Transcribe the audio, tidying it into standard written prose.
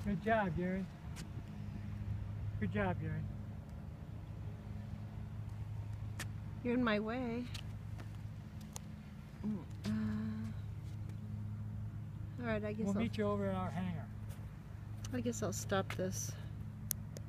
Good job, Gary. Good job, Gary. You're in my way. Alright, I guess We'll meet you over at our hangar. I guess I'll stop this.